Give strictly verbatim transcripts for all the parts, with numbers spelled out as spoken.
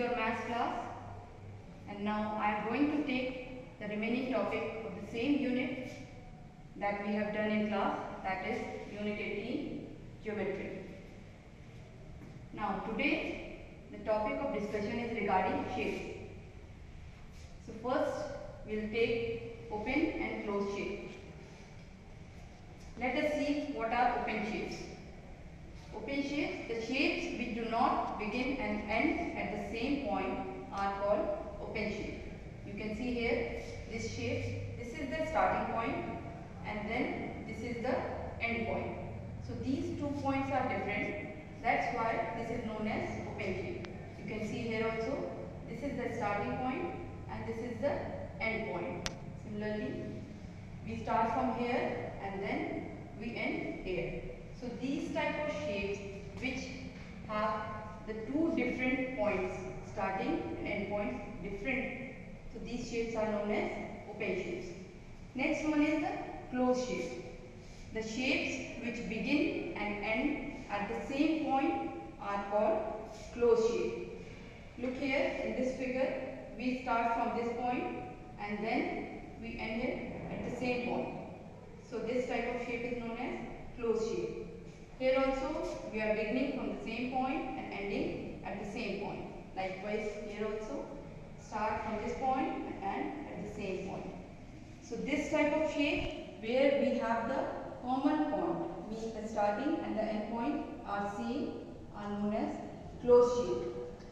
your maths class, and now I am going to take the remaining topic of the same unit that we have done in class, that is unit eighteen, geometry. Now today the topic of discussion is regarding shapes. So first we will take open and closed shape. Let us see what are open shapes. Open shapes, the shapes which do not begin and end at the same point are called open shape. You can see here this shape, this is the starting point and then this is the end point. So these two points are different, that's why this is known as open shape. You can see here also, this is the starting point and this is the end point. Similarly, we start from here and then we end here. So these type of shapes which have the two different points, starting and end points different. So these shapes are known as open shapes. Next one is the closed shape. The shapes which begin and end at the same point are called closed shape. Look here in this figure, we start from this point and then we end it at the same point. So this type of shape is known as closed shape. Here also we are beginning from the same point and ending at the same point. Likewise here also start from this point and end at the same point. So this type of shape where we have the common point, means the starting and the end point are same, are known as closed shape.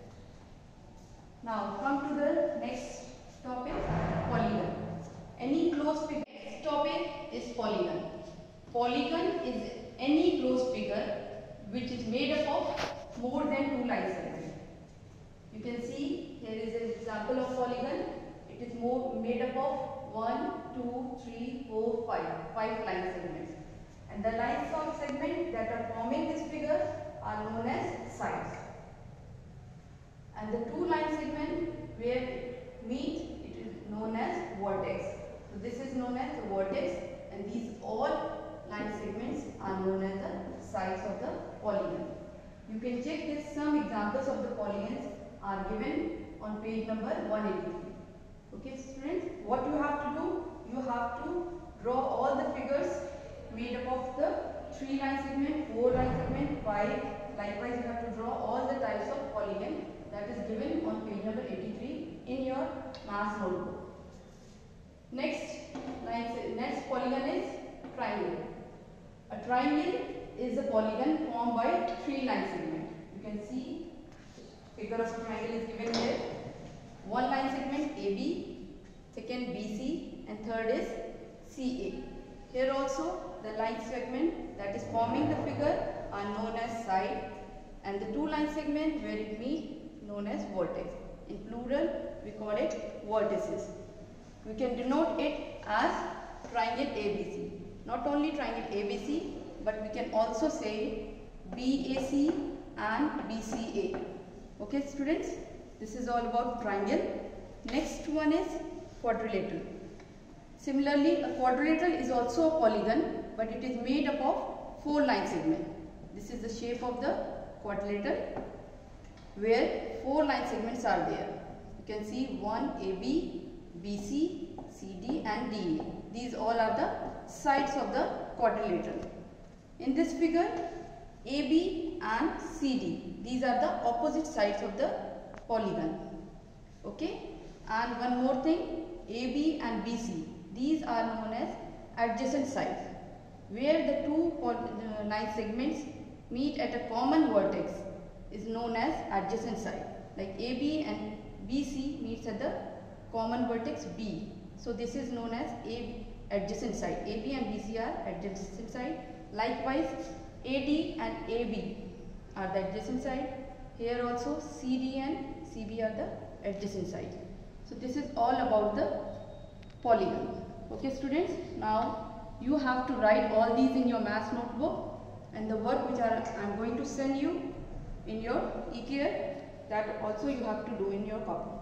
Now come to the next topic, polygon. Any closed figure. Next topic is polygon. Polygon is any closed figure which is made up of more than two line segments. You can see here is an example of polygon. It is more made up of one, two, three, four, five, five line segments. And the lines of segment that are forming this figure are known as sides. And the two line segment where it meet, it is known as vertex. So this is known as the vertex, and these all line segments are known as the sides of the polygon. You can check this. Some examples of the polygons are given on page number one eighty-three. Okay students, what you have to do, you have to draw all the figures made up of the three line segment, four line segment, five. Likewise you have to draw all the types of polygon that is given on page number eighty-three in your maths notebook. Next line, next polygon is triangle. A triangle is a polygon formed by three line segments. You can see figure of a triangle is given here. One line segment A B, second B C, and third is C A. Here also the line segment that is forming the figure are known as side, and the two line segment where it meet known as vertex. In plural we call it vertices. We can denote it as triangle A B C. Not only triangle A B C, but we can also say B A C and B C A. Okay students, this is all about triangle. Next one is quadrilateral. Similarly, a quadrilateral is also a polygon, but it is made up of four line segments. This is the shape of the quadrilateral where four line segments are there. You can see one A B, B C, C D and D A. These all are the sides of the quadrilateral. In this figure, A B and C D, these are the opposite sides of the polygon. Okay, and one more thing, A B and B C, these are known as adjacent sides, where the two uh, line segments meet at a common vertex is known as adjacent side. Like A B and B C meets at the common vertex B. So this is known as A adjacent side. A B and B C are adjacent side. Likewise, A D and A B are the adjacent side. Here also C D and C B are the adjacent side. So this is all about the polygon. Okay students, now you have to write all these in your maths notebook, and the work which I am going to send you in your e-care, that also you have to do in your copy.